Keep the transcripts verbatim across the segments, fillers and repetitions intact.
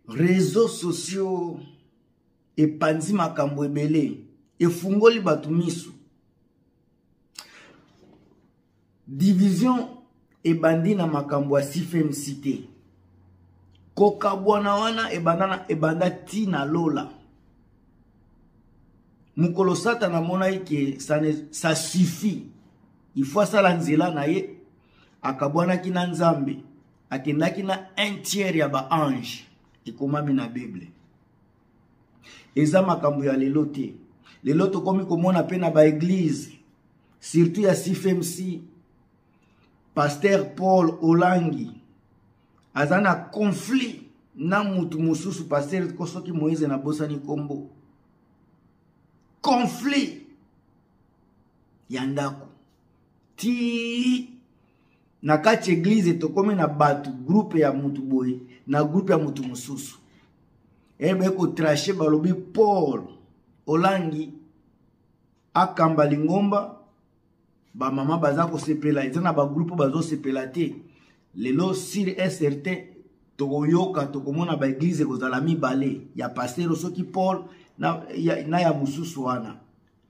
réseaux sociaux et panzi makambo ebele et fungoli batumisu division et bandi na makambo ya C F M cité kokabwana wana e bandana e banda tina lola mukolo sata na mona ike ça ne ça suffit il faut ça la nzela na ye akabwana kina nzambe akendaki na un tiers ya ba ange ikomami na Bible eza makambo ya lelo te lelo to komi komona pe na ba église surtout ya C F M C pasteur Paul Olangi azana conflit na mutu mususu pasteur kosoki Moïse na bosani kombo conflit yandako ti na kati église to komi na batu groupe ya mutu boye na groupe ya mutu mususu ebe ko tracher balobi Paul Olangi akamba lingomba ba mama baza ko sepela ezana ba groupe bazo sepela te lelo sir est certain tokoyoka tokomona ba église kozala mibale ya pasteur soki Paul na ya, na ya mususu wana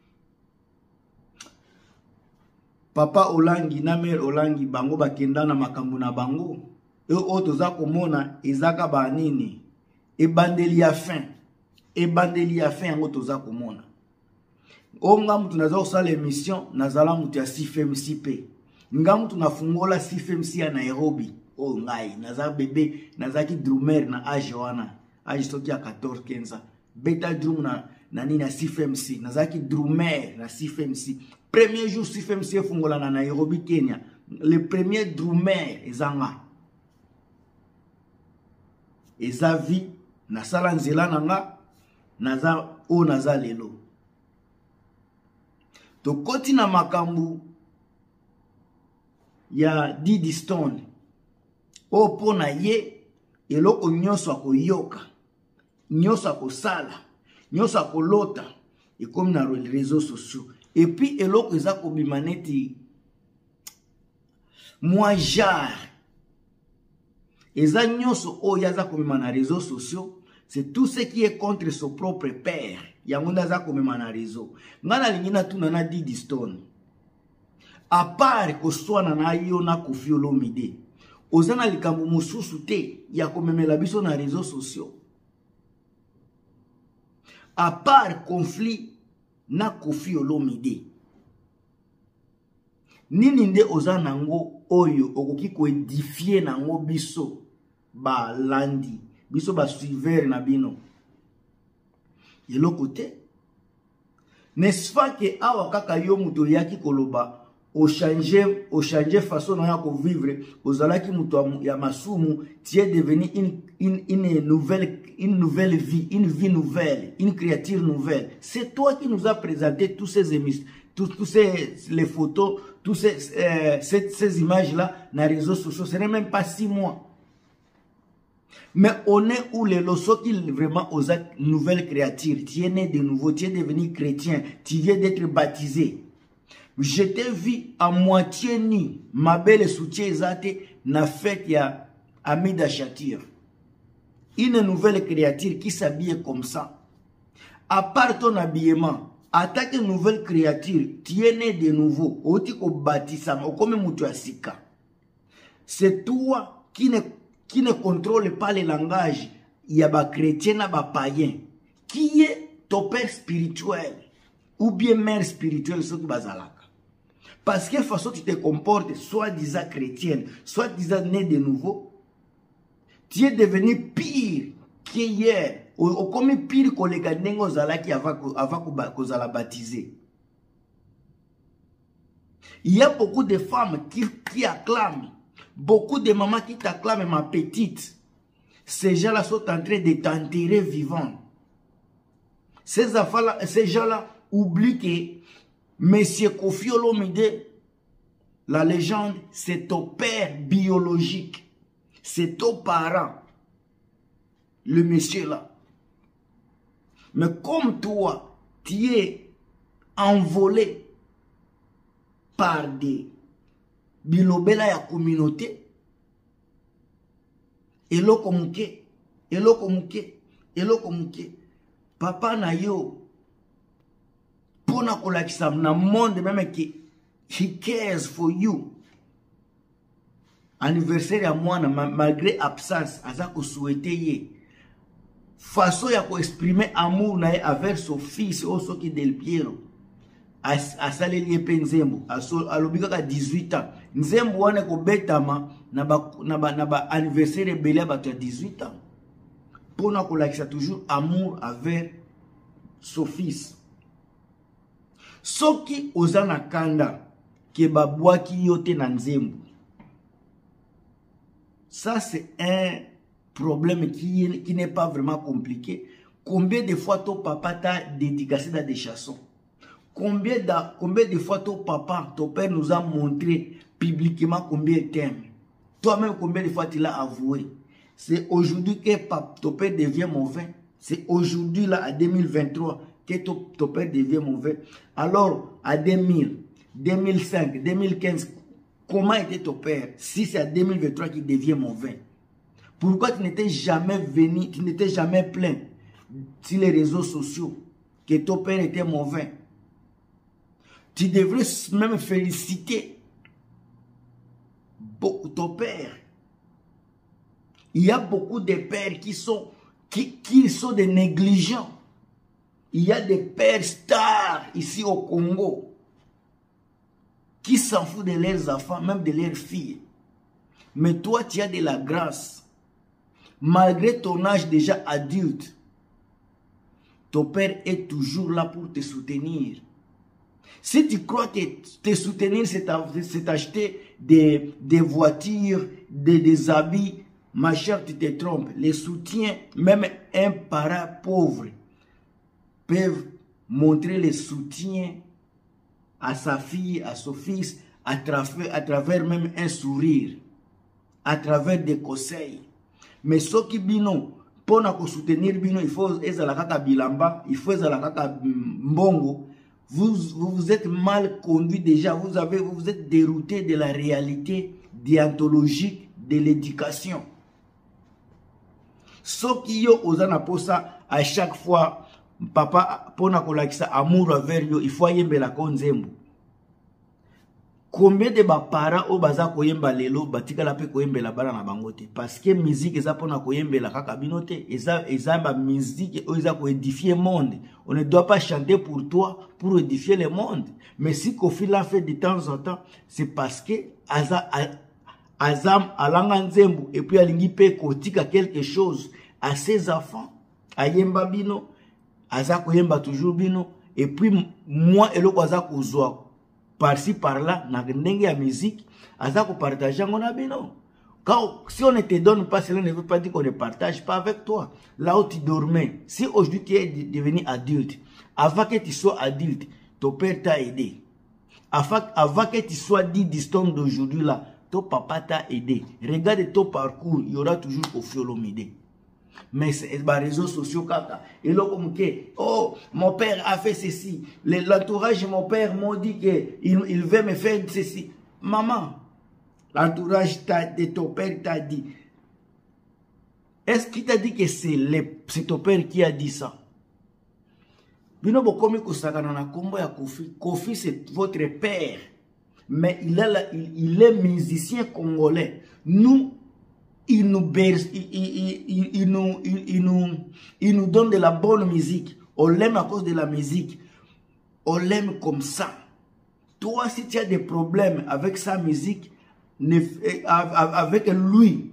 papa Olangi na mère Olangi bango bakenda na makambo na bango e o toza komona ezaka ba nini e bandeli ya fin e bandeli ya fin yango toza komona o ngamu tunaza osala émission nazala mutu ya C F M C P ngamu tunafungola C F M C ya Nairobi o ngai naza bebe nazaki drummer na age wana age soki ya quatorze quinze beta drum na na nini na C F M C nazaki drummer na C F M C premier jour C F M C fungola na Nairobi Kenya le premier drummer ezanga ezavi na sala nzela nanga naza o naza lelo to koti na makambu ya Diddy Stone o pona ye eloko nyoso akoyoka nyoso akosala nyoso akolota ekomi na réseaux sociaux et puis eloko eza kobimaneti moi jar eza nyoso o yaza komema na réseaux sociaux c'est tout ce qui est contre son propre père yango ndaza komema na réseau ngana lingina tuna na Diddy Stone à part ko swana na yo na Koffi Olomide ozana likambo mususu te ya komemela biso na réseaux sociaux à part conflit na Koffi Olomide nini nde ozana ngo oyo okoki ko édifier nango biso ba landi biso ba suiveur na bino yelo côté n'est-ce pas que awa kaka yo muto yaki koloba o changer o changer façon na ko vivre ozalaki muto ya masumu tu es devenu une, une une nouvelle une nouvelle vie une vie nouvelle une créature nouvelle c'est toi qui nous a présenté tous ces émissions tous tous ces les photos tous ces euh, ces, ces images là na réseaux sociaux ce n'est même pas six mois mais on est où les losos qui vraiment aux nouvelles créatures tu es né de nouveau tu es devenu chrétien tu viens d'être baptisé je t'ai vu à moitié nu ma belle soutien ezate na fête ya Amida Shatir une nouvelle créature qui s'habille comme ça à part ton habillement attaque une nouvelle créature tu es né de nouveau oti ko baptisa comme mutu asika c'est toi qui ne qui ne contrôle pas le langage il y a ba chrétien na ba païen qui est ton père spirituel ou bien mère spirituelle ce qui bazalaka parce que façon tu te comportes soit disant chrétienne soit disant né de nouveau tu es devenu pire qu'hier ou comme pire que les ganengos zalaki avant avant que zala baptisé. Il y a beaucoup de femmes qui qui acclament, beaucoup de mamans qui t'acclament ma petite. Ces gens-là sont en train de t'enterrer vivant. Ces enfants-là, ces gens-là oublient que Monsieur Koffi Olomide, la légende, c'est ton père biologique. C'est ton parent. Le monsieur là. Mais comme toi, tu es envolé par des bilobela ya communauté, et l'okomuke, eloko muke, eloko muke. Papa na yo, pona kolakisa na monde même que he cares for you. Anniversaire à moi, malgré absence, aza ko souhaiter ye. Façon ya ko exprimer amour na avec son fils oso ki Del Piero. Asale liye pe Nzembo, alobika ka dix-huit ans. Nzembo wane ko betama na ba na ba, na ba anniversaire belé ba dix-huit ans. Pona ko lakisa toujours amour avec son fils. Soki ozana kanda ke babwaki yote na Nzembo. Ça, c'est un problème qui, qui n'est pas vraiment compliqué. Combien de fois ton papa t'a dédicacé dans des chansons? Combien de, combien de fois ton papa, ton père nous a montré publiquement combien il t'aime? Toi-même, combien de fois tu l'as avoué? C'est aujourd'hui que ton père devient mauvais. C'est aujourd'hui, là, à deux mille vingt-trois, que ton, ton père devient mauvais. Alors, à deux mille, deux mille cinq, deux mille quinze, comment était ton père si c'est à deux mille vingt-trois qu'il devient mauvais? Pourquoi tu n'étais jamais venu, tu n'étais jamais plein sur les réseaux sociaux que ton père était mauvais? Tu devrais même féliciter ton père. Il y a beaucoup de pères qui sont, qui, qui sont des négligents. Il y a des pères stars ici au Congo qui s'en foutent de leurs enfants, même de leurs filles. Mais toi, tu as de la grâce. Malgré ton âge déjà adulte, ton père est toujours là pour te soutenir. Si tu crois que te soutenir, c'est acheter des, des voitures, des, des habits, ma chère, tu te trompes. Les soutiens, même un parent pauvre, peuvent montrer les soutiens à sa fille, à son fils, à travers, à travers même un sourire, à travers des conseils. Mais ce qui bino, pour nous soutenir bino, il faut ezalaka bilamba, il faut ezalaka mbongo. Vous, vous vous êtes mal conduit déjà, vous avez, vous vous êtes dérouté de la réalité déontologique de l'éducation. Ce qui yo ozana posa à chaque fois. Papa, pour nous amour envers yo, il faut yembe la Nzembo. Combien de parents au baza koyemba lelo batika la pe koyembe la bala na bangote? Parce que musique eza pona koyembe la kaka binote, eza eza ba musique eza ko édifier le monde. On ne doit pas chanter pour toi pour édifier le monde. Mais si Kofi l'a fait de temps en temps, c'est parce que aza azam alanga Nzembo et puis alingi pe kotika quelque chose à ses enfants, à yemba bino. Aza koyemba toujours bino, et puis moi et l'autre aza kozwa par-ci par-là na ndenge ya musique aza ko partager ngona bino. Quand si on ne te donne pas, cela ne veut pas dire qu'on ne partage pas avec toi. Là où tu dormais, si aujourd'hui tu es devenu adulte, avant que tu sois adulte, ton père t'a aidé. Avant, avant que tu sois dit d'histoire d'aujourd'hui là, ton papa t'a aidé. Regarde ton parcours, il y aura toujours Koffi Olomide. Mais c'est les réseaux sociaux, kaka. Et là, comme que, oh, mon père a fait ceci. L'entourage de mon père m'ont dit qu'il il veut me faire ceci. Maman, l'entourage de ton père t'a dit. Est-ce qu'il t'a dit que c'est ton père qui a dit ça? Bino bokomi kosakana na kombo ya Kofi. Kofi, c'est votre père. Mais il, a la, il, il est musicien congolais. Nous, Il nous, berce, il, il, il, il, nous, il, il, nous, il nous donne de la bonne musique. On l'aime à cause de la musique. On l'aime comme ça. Toi, si tu as des problèmes avec sa musique, ne, avec lui,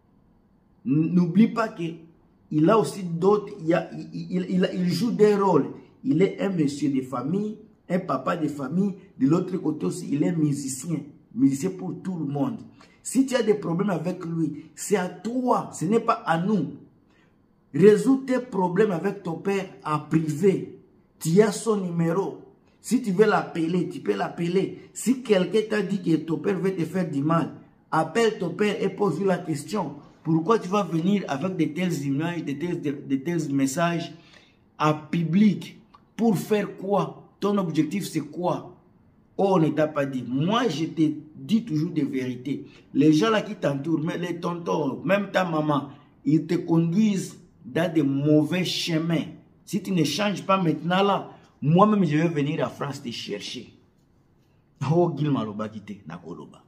n'oublie pas qu'il a aussi d'autres, il, il, il, il joue des rôles. Il est un monsieur de famille, un papa de famille. De l'autre côté aussi, il est musicien. Musicien pour tout le monde. Si tu as des problèmes avec lui, c'est à toi, ce n'est pas à nous. Résous tes problèmes avec ton père en privé. Tu as son numéro. Si tu veux l'appeler, tu peux l'appeler. Si quelqu'un t'a dit que ton père veut te faire du mal, appelle ton père et pose-lui la question. Pourquoi tu vas venir avec de telles images, de tels, de, de tels messages en public? Pour faire quoi? Ton objectif, c'est quoi? Oh, on ne t'a pas dit. Moi, je te dis toujours des vérités. Les gens là qui t'entourent, les tontons, même ta maman, ils te conduisent dans de mauvais chemins. Si tu ne changes pas maintenant là, moi-même je vais venir à France te chercher. Oh, Gilma Loba Kite, Nakoloba.